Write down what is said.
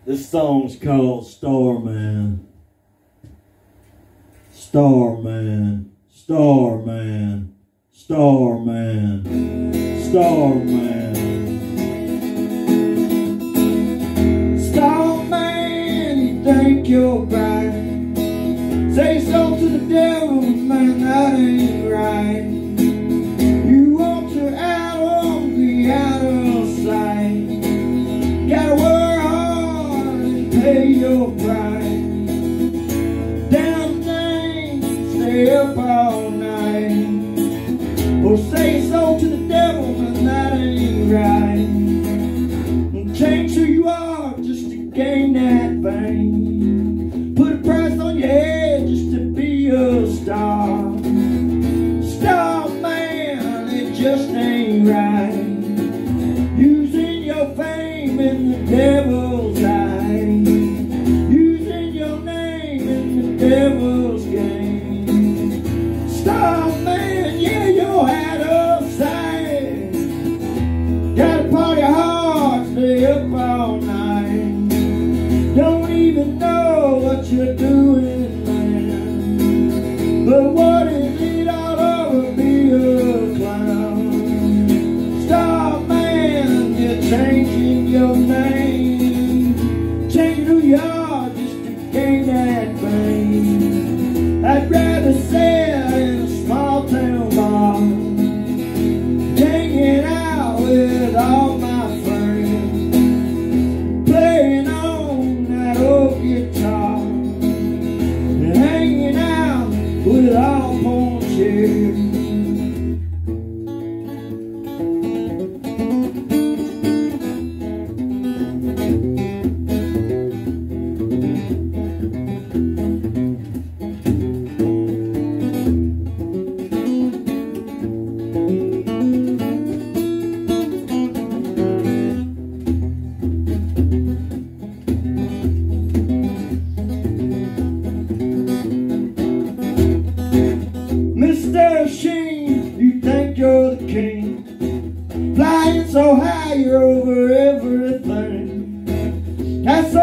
This song's called Starman. Starman, Starman, Starman, Starman. Starman, you think you're bright. Say so to the devil, man, that ain't right. You want your hour, be out of sight. Gotta work hard and pay your price. Down things, stay up all night. Or say so to the devil, man, that ain't right. And change who you are just to gain that fame. Put a price on your head just to be a star. Star man, it just ain't right. Using your fame in the devil's eye. Using your name in the devil's game. Star man, yeah, you're out of sight. Gotta party hard, stay up all night. Don't even know what you're doing, man. But what is it all over? Be a clown. Star man, you're changing your name. Changing who you are just to gain that fame. I'd rather sell in a small town bar, hanging out with all my friends, playing on that old guitar, and hanging out with all porn chairs. Mr. Sheen, you think you're the king, flying so high you're over everything. That's so